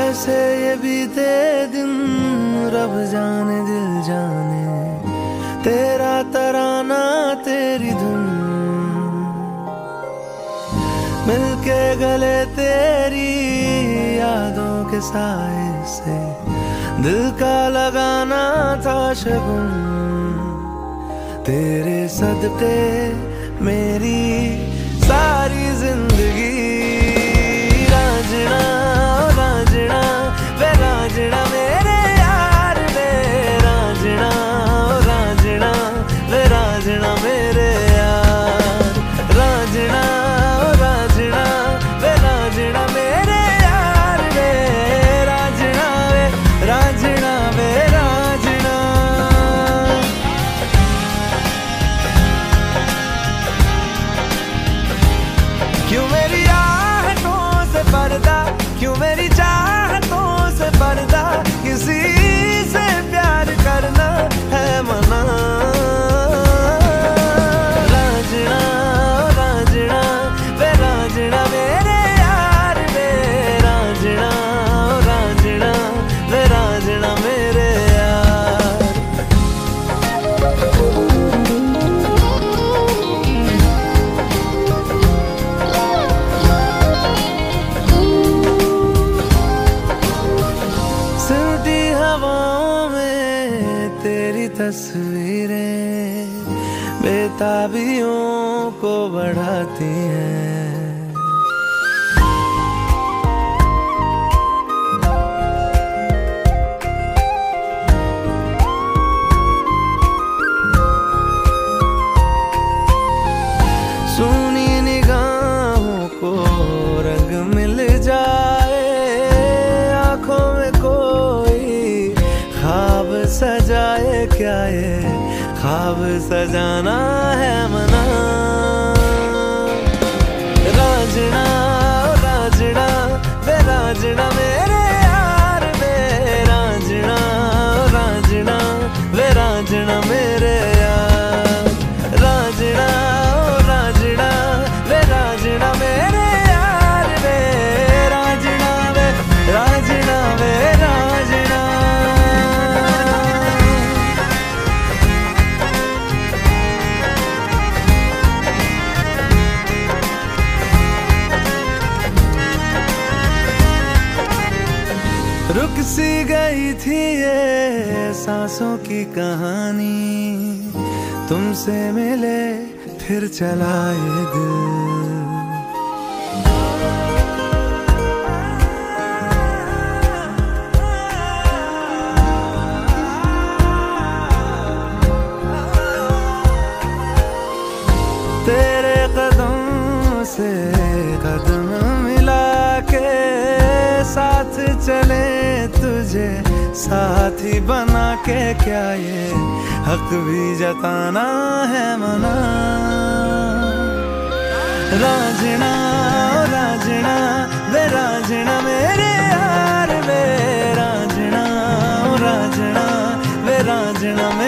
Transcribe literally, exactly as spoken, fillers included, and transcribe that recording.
कैसे ये बीते दिन रब जाने दिल जाने, तेरा तराना तेरी धुन मिलके गले तेरी यादों के साए से दिल का लगाना था शगुन। तेरे सदके मेरी सारी जिंदगी रांझना रांझना वे रांझना मेरे यार वे रांझना रांझना वे रांझना मेरे यार रांझना रांझना वे रांझना मेरे यार वे रांझना वे रांझना वे रांझना। क्यों मेरी आहटों से पर्दा, क्यों मेरी चाहतों से पर्दा, किसी से प्यार करना है मना। रांझना रांझना वे रांझना मेरे यार वे रांझना रांझना वे रांझना मेरे यार। सर्दी हवाओं में तेरी तस्वीरें बेताबियों को बढ़ाती हैं। सुनी निगाहों को रंग मिल जाए, आंखों में कोई ख्वाब सजाए, क्या ये ख्वाब सजाना है मना। रांझना रांझना वे रांझना मेरे यार वे रांझना रांझना वे रांझना मेरे यार रांझना रांझना वे रांझना मेरे यार वे रांझना वे रांझना वे रांझना। रुक सी गई थी ये सांसों की कहानी, तुमसे मिले फिर चला ये दिल। तेरे कदम से कदम मिला के साथ चले तुझे साथी बना के, क्या ये हक भी जताना है मना। रांझना रांझना वे रांझना मेरे यार वे रांझना रांझना वे रांझना।